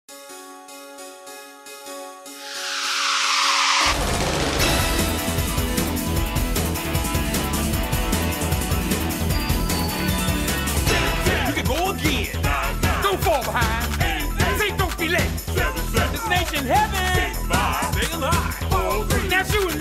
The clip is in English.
You can go again. Don't fall behind. Say don't be late. Destination heaven. Stay alive. Now shoot